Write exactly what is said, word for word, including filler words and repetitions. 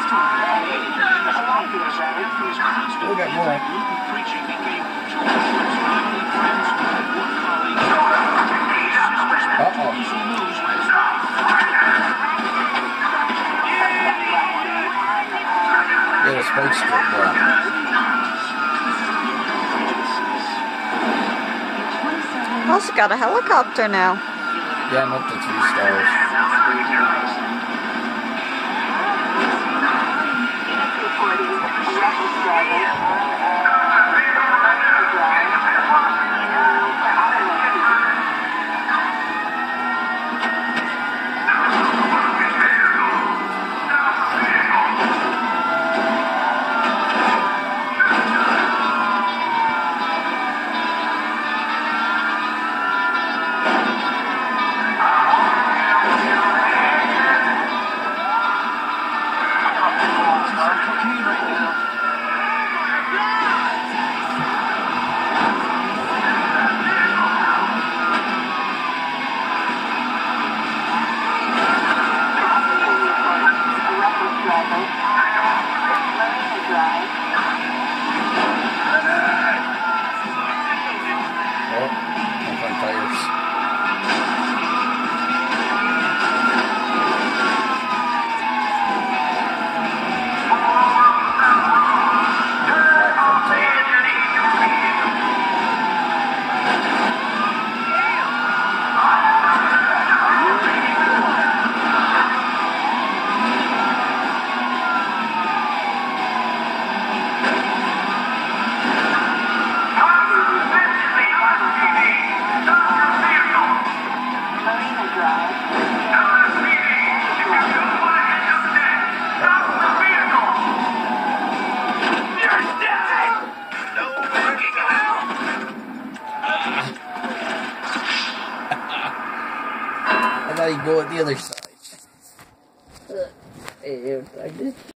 Still got more. Uh-oh. Yeah, the spike strip there. Also got a helicopter now. Yeah, I'm up to three stars. I thought he'd go at the other side.